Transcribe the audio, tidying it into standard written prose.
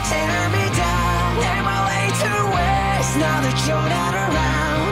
tear me down. Am I way too waste now that you're not around?